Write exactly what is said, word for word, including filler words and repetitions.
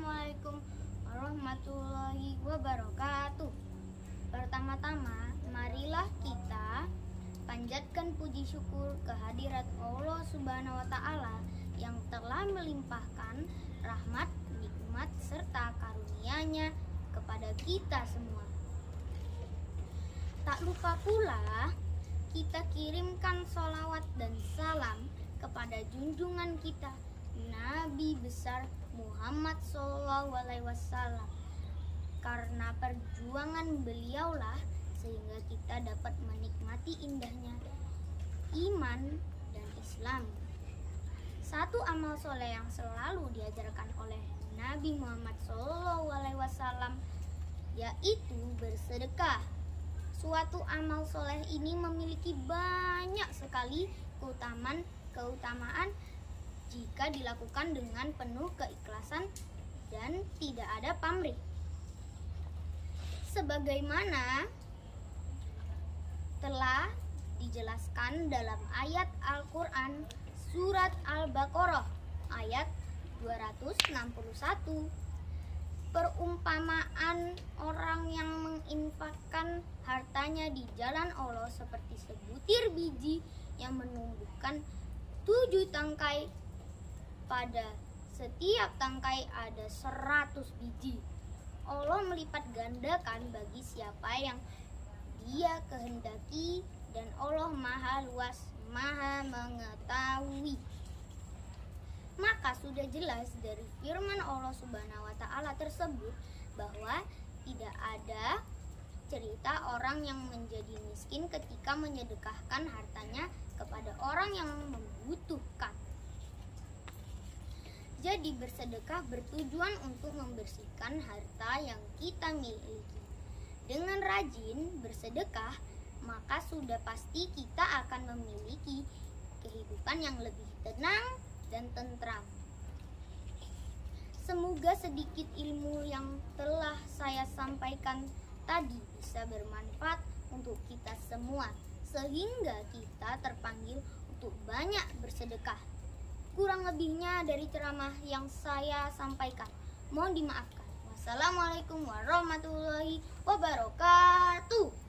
Assalamualaikum warahmatullahi wabarakatuh. Pertama-tama, marilah kita panjatkan puji syukur kehadirat Allah Subhanahu wa Ta'ala yang telah melimpahkan rahmat, nikmat, serta karunia-Nya kepada kita semua. Tak lupa pula kita kirimkan sholawat dan salam kepada junjungan kita Nabi besar Muhammad Shallallahu Alaihi Wasallam. Karena perjuangan beliaulah sehingga kita dapat menikmati indahnya iman dan Islam. Satu amal soleh yang selalu diajarkan oleh Nabi Muhammad Shallallahu Alaihi Wasallam yaitu bersedekah. Suatu amal soleh ini memiliki banyak sekali keutamaan keutamaan jika dilakukan dengan penuh keikhlasan dan tidak ada pamrih. Sebagaimana telah dijelaskan dalam ayat Al-Quran surat Al-Baqarah ayat dua ratus enam puluh satu, perumpamaan orang yang menginfakkan hartanya di jalan Allah seperti sebutir biji yang menumbuhkan tujuh tangkai. Pada setiap tangkai ada seratus biji. Allah melipat gandakan bagi siapa yang Dia kehendaki, dan Allah maha luas, maha mengetahui. Maka sudah jelas dari firman Allah Subhanahu wa Ta'ala tersebut bahwa tidak ada cerita orang yang menjadi miskin ketika menyedekahkan hartanya kepada orang yang membutuhkan. Jadi bersedekah bertujuan untuk membersihkan harta yang kita miliki. Dengan rajin bersedekah, maka sudah pasti kita akan memiliki kehidupan yang lebih tenang dan tentram. Semoga sedikit ilmu yang telah saya sampaikan tadi bisa bermanfaat untuk kita semua, sehingga kita terpanggil untuk banyak bersedekah. Kurang lebihnya dari ceramah yang saya sampaikan mohon dimaafkan. Wassalamualaikum warahmatullahi wabarakatuh.